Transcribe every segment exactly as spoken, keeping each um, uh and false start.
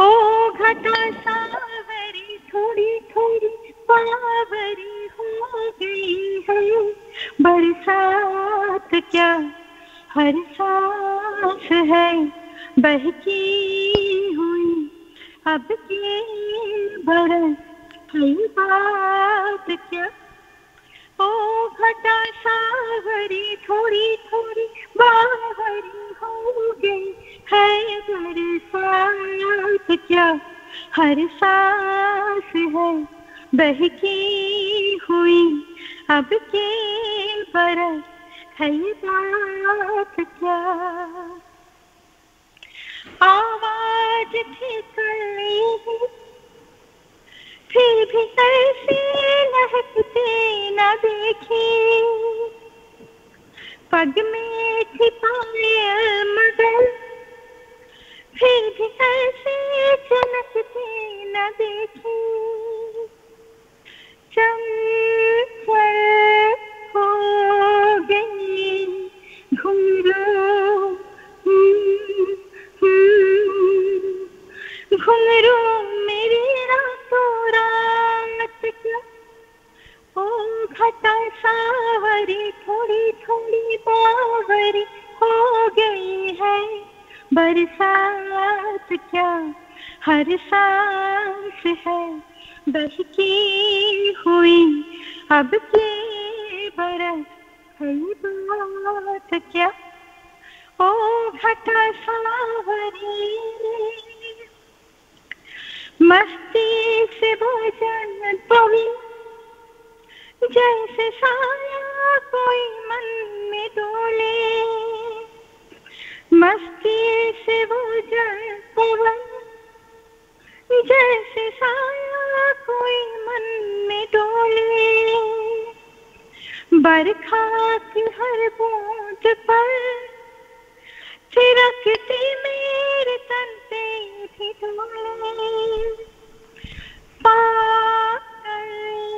ओ घटा सावरी थोड़ी थोड़ी बावरी हो गई है, बरसात क्या हर सांस है बहकी हुई, अब की बरस कई बात क्या। ओ घटा सावरी थोड़ी थोड़ी बावरी हो गई है, बरसात क्या हर सांस है बहकी हुई, अब के बरस है बात क्या। आवाज थी कली फिर भी ऐसी लहकते न देखी, पग में थी पायल मगर फिर भी ऐसी चमकते न देखी, चंचल हो गई घुंघरू घुंघरू मेरी रातों रात क्या। ओ घटा सावरी थोड़ी थोड़ी बावरी हो गई है, बरसात क्या हर सांस है बहकी हुई, अब के बरस है बात क्या। ओ घटा सावरी मस्ती से भोजन पवी, जैसे साया कोई मन में डोले, मस्ती से भोजन पवन जैसे साया कोई मन में डोले, बरखा की हर बूंद पर थिरकती मेरे तन पे भी डोले, पागल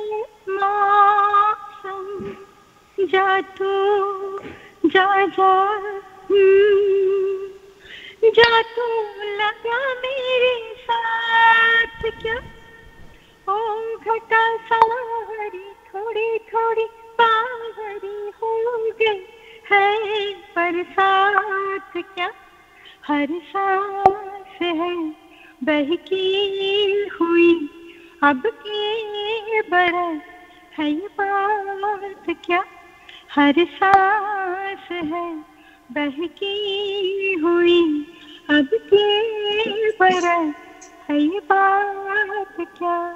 मौसम जा तू जा जा जा तू लगा मेरे साथ क्या। ओ घटा सावरी थोड़ी थोड़ी बावरी हो गई है, बरसात क्या हर सांस है बहकी हुई, अब के बरस है बात क्या। हर सांस है बहकी हुई, अब के बरस है बात क्या।